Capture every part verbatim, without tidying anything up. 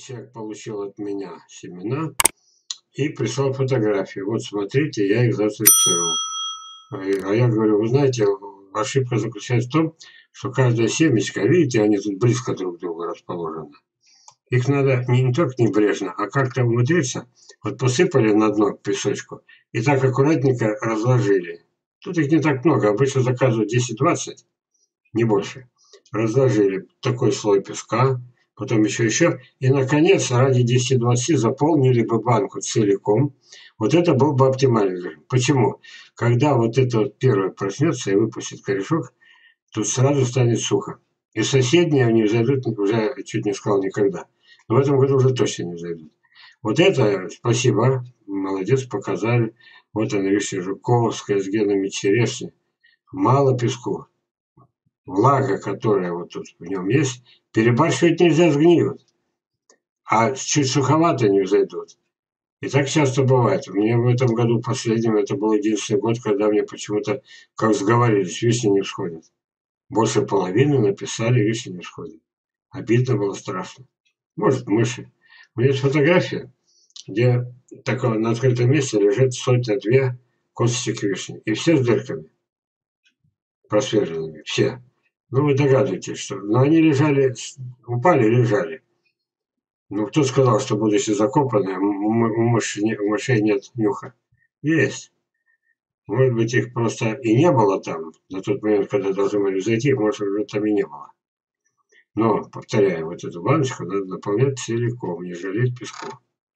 человек получил от меня семена и прислал фотографии. Вот смотрите, я их зацифицировал. А я говорю, вы знаете, ошибка заключается в том, что каждая семечко, видите, они тут близко друг к другу расположены. Их надо не, не только небрежно, а как-то умудриться. Вот посыпали на дно песочку и так аккуратненько разложили. Тут их не так много, обычно заказывают десять-двадцать, не больше. Разложили такой слой песка, потом еще еще. И, наконец, ради десяти-двадцати заполнили бы банку целиком. Вот это был бы оптимальный режим. Почему? Когда вот это вот первое проснется и выпустит корешок, тут сразу станет сухо. И соседние они взойдут, уже чуть не сказал никогда. Но в этом году уже точно не взойдут. Вот это, спасибо, молодец, показали. Вот она, вишня жуковская с генами черешни. Мало песку. Влага, которая вот тут в нем есть, перебарщивать нельзя, сгниют. А чуть суховато не взойдут. И так часто бывает. Мне в этом году последнем, это был единственный год, когда мне почему-то, как сговорились, вишни не всходят. Больше половины написали, вишни не всходят. Обидно было, страшно. Может, мыши. У меня есть фотография, где такое, на открытом месте лежит сотня-две косточек вишни. И все с дырками. Просверленными. Все. Ну, вы догадываетесь, что... Но они лежали, упали и лежали. Ну, кто сказал, что будучи закопанные, у, мыши, у мышей нет нюха? Есть. Может быть, их просто и не было там, на тот момент, когда должны были зайти, может, уже там и не было. Но, повторяю, вот эту баночку надо наполнять целиком, не жалеть песку.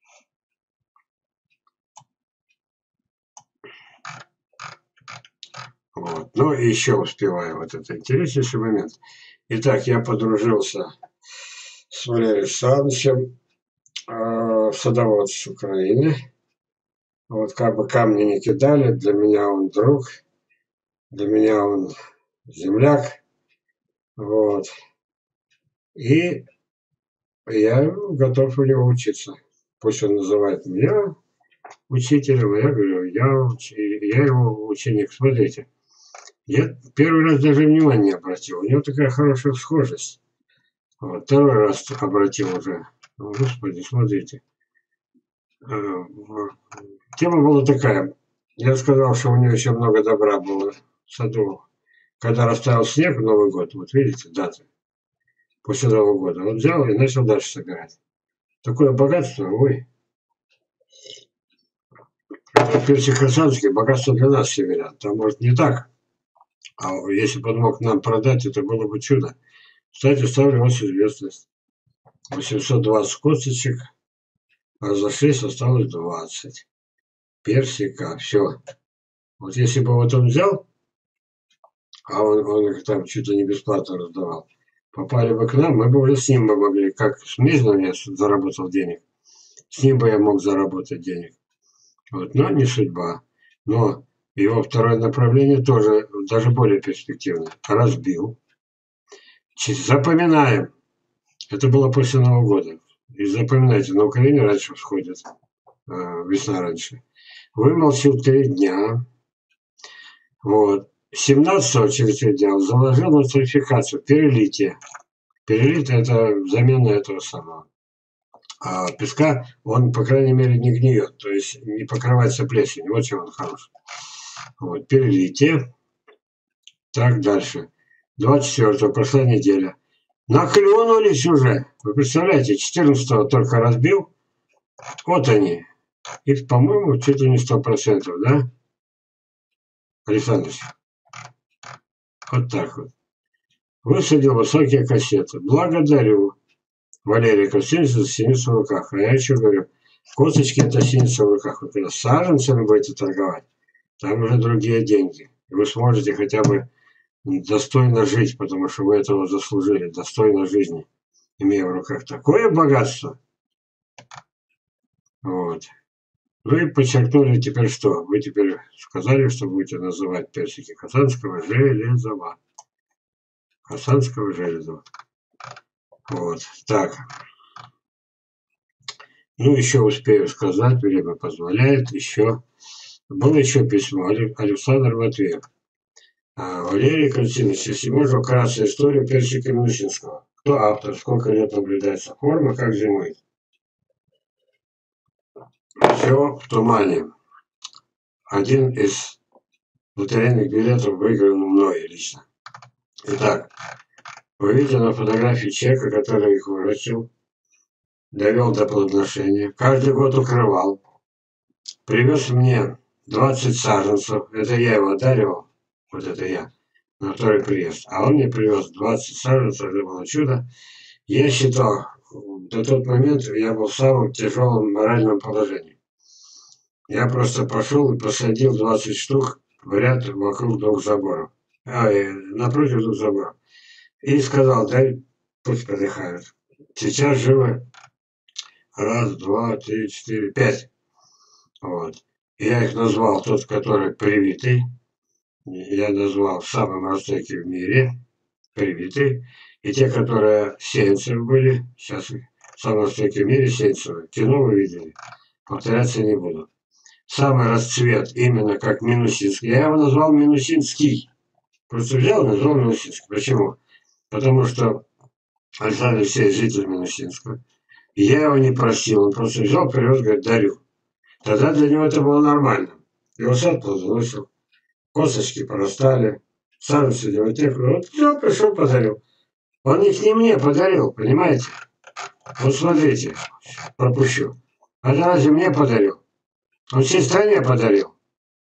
Вот. Ну, и еще успеваю, вот это интереснейший момент. Итак, я подружился с Валерием Александровичем, э, садовод с Украины. Вот как бы камни не кидали, для меня он друг, для меня он земляк. Вот. И я готов у него учиться. Пусть он называет меня учителем, а я говорю, я, уч... я его ученик. Смотрите, я первый раз даже внимания не обратил. У него такая хорошая схожесть. Вот. Второй раз обратил уже. Господи, смотрите. Тема была такая. Я сказал, что у него еще много добра было в саду. Когда растаял снег в Новый год, вот видите, даты, после Нового года, он взял и начал дальше собирать. Такое богатство, ой. Персик Херсонский, богатство для нас северян. Там, может, не так. А если бы он мог нам продать, это было бы чудо. Кстати, ставлю вас в известность. восемьсот двадцать косточек, разошлись, осталось двадцать. Персика, все. Вот если бы вот он взял, а он, он их там чуть ли не бесплатно раздавал, попали бы к нам, мы бы уже с ним бы могли, как с Мизном я заработал денег, с ним бы я мог заработать денег. Вот, но не судьба. Но его второе направление тоже даже более перспективное. Разбил. Запоминаем. Это было после Нового года. И запоминайте, на Украине раньше всходит. Э, весна раньше. Вымолчил три дня. Вот. семнадцатого через три дня заложил нострификацию, перелитие. Перелитие это замена этого самого. А песка, он, по крайней мере, не гниет. То есть не покрывается плесенью. Вот чем он хорош. Вот. Перелитие. Так, дальше. двадцать четвёртого, прошла неделя. Наклюнулись уже. Вы представляете, четырнадцатого только разбил. Вот они. И, по-моему, чуть ли не сто процентов, да? Александрович? Вот так вот. Высадил высокие кассеты. Благодарю. Валерий Костинцев за синицу в руках. А я еще говорю, косточки это синица в руках. Вы когда саженцами будете торговать, там уже другие деньги. И вы сможете хотя бы достойно жить, потому что вы этого заслужили. Достойно жизни. Имея в руках такое богатство. Вот. Ну и подчеркнули теперь что? Вы теперь сказали, что будете называть персики Хасанского железова. Хасанского железова. Вот. Так. Ну, еще успею сказать, время позволяет, еще. Было еще письмо Александр Матвеев. А, Валерий Константинович, если можно, вкратце историю персика Минусинского. Кто автор, сколько лет наблюдается форма, как зимой. Все в тумане. Один из лотерейных билетов выигран мной лично. Итак, вы видите на фотографии человека, который их вырастил, довел до плодоношения, каждый год укрывал, привез мне двадцать саженцев, это я его одаривал, вот это я, на второй приезд, а он мне привез двадцать саженцев, это было чудо. Я считал, до тот момент я был в самом тяжелом моральном положении. Я просто пошел и посадил двадцать штук в ряд вокруг двух заборов, а, напротив двух заборов. И сказал, дай пусть подыхают. Сейчас живы. Раз, два, три, четыре, пять. Вот. Я их назвал, тот, который привитый. Я назвал самым растущим в мире. Привитый. И те, которые сеянцев были. Сейчас самые растущие в мире сеянцевые. Кино вы видели. Повторяться не буду. Самый расцвет именно как Минусинский. Я его назвал Минусинский. Просто взял и назвал Минусинский. Почему? Потому что Александр Алексеевич житель Минусинского. И я его не просил, он просто взял, привез, говорит, дарю. Тогда для него это было нормально. Его сад плодоносил, косточки порастали, саженцы девотеку. Вот все, пришел, подарил. Он их не мне подарил, понимаете? Вот смотрите, пропущу. А разве мне подарил? Он всей стране подарил.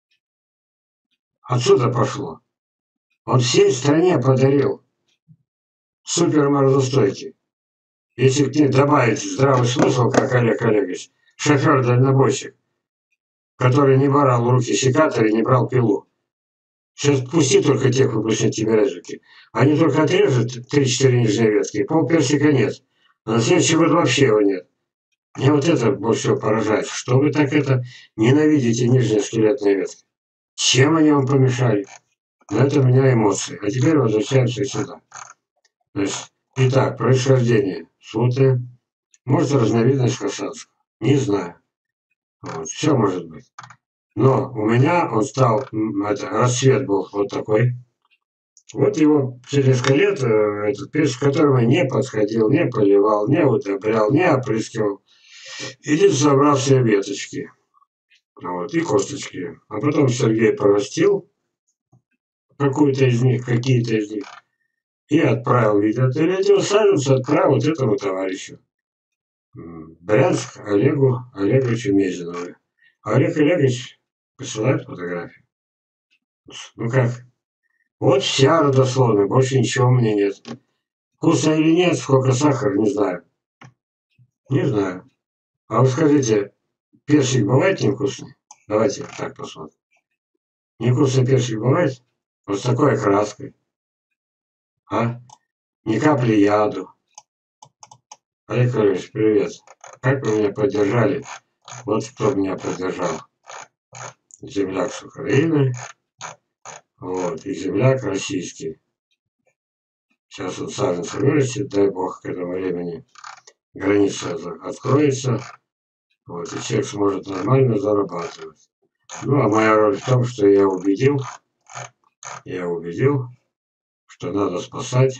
Отсюда пошло. Он всей стране подарил. Супер морозостойкий. Если к ней добавить здравый смысл, как Олег Олегович, шофер-дальнобойщик, который не брал в руки секатор и не брал пилу. Сейчас пусти только тех выпускники тимирязевки. Они только отрежут три-четыре нижние ветки, пол персика нет. А на следующий год вообще его нет. Мне вот это больше всего поражает. Что вы так это ненавидите нижние скелетные ветки? Чем они вам помешали? Но это у меня эмоции. А теперь возвращаемся сюда. Значит, итак, происхождение. Суты. Может, разновидность хасанского. Не знаю. Вот. Все может быть. Но у меня он стал, это, рассвет был вот такой. Вот его через несколько лет, этот перец, к которому я не подходил, не поливал, не удобрял, не опрыскивал. Единственное, собрал все веточки. Вот, и косточки. А потом Сергей порастил какую-то из них, какие-то из них. И отправил, видят, или эти саженцы отправил вот этому товарищу. Брянск Олегу Олеговичу Мезинову. А Олег Олегович присылает фотографию. Ну как? Вот вся родословная, больше ничего у меня нет. Вкусно или нет, сколько сахара, не знаю. Не знаю. А вы скажите, персик бывает невкусный? Давайте так посмотрим. Невкусный персик бывает? Вот с такой краской. А? Ни капли яду. Олег Олегович, привет. Как вы меня поддержали? Вот кто меня поддержал. Земляк с Украины. Вот. И земляк российский. Сейчас он саженцы вырастет, дай бог к этому времени. Граница откроется. Вот, и человек сможет нормально зарабатывать. Ну, а моя роль в том, что я убедил, я убедил, что надо спасать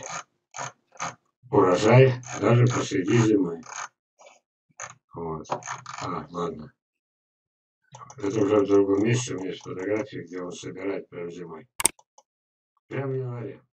урожай даже посреди зимы. Вот. А, ладно. Это уже в другом месте, у меня есть фотографии, где он собирает прямо зимой. Прямо в январе.